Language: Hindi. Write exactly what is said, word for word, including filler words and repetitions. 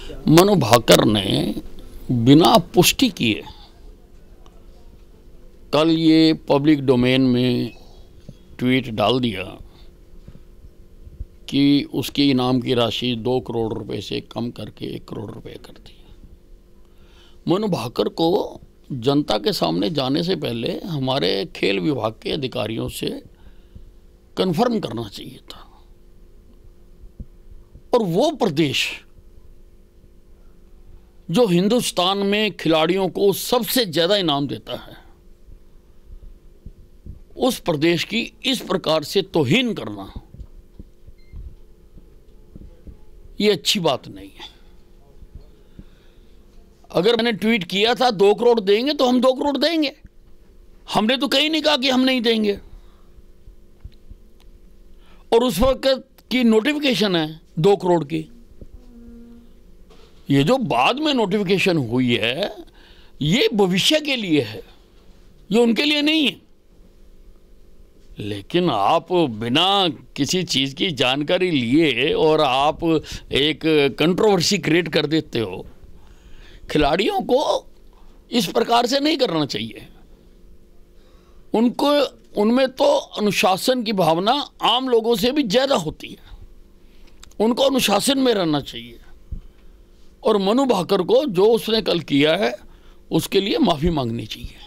मनु भाकर ने बिना पुष्टि किए कल ये पब्लिक डोमेन में ट्वीट डाल दिया कि उसकी इनाम की राशि दो करोड़ रुपए से कम करके एक करोड़ रुपए कर दी। मनु भाकर को जनता के सामने जाने से पहले हमारे खेल विभाग के अधिकारियों से कन्फर्म करना चाहिए था। और वो प्रदेश जो हिंदुस्तान में खिलाड़ियों को सबसे ज्यादा इनाम देता है, उस प्रदेश की इस प्रकार से तौहीन करना ये अच्छी बात नहीं है। अगर मैंने ट्वीट किया था दो करोड़ देंगे तो हम दो करोड़ देंगे, हमने तो कहीं नहीं कहा कि हम नहीं देंगे। और उस वक्त की नोटिफिकेशन है दो करोड़ की। ये जो बाद में नोटिफिकेशन हुई है ये भविष्य के लिए है, ये उनके लिए नहीं है। लेकिन आप बिना किसी चीज़ की जानकारी लिए और आप एक कंट्रोवर्सी क्रिएट कर देते हो। खिलाड़ियों को इस प्रकार से नहीं करना चाहिए। उनको उनमें तो अनुशासन की भावना आम लोगों से भी ज़्यादा होती है। उनको अनुशासन में रहना चाहिए। और मनु भाकर को जो उसने कल किया है उसके लिए माफ़ी मांगनी चाहिए।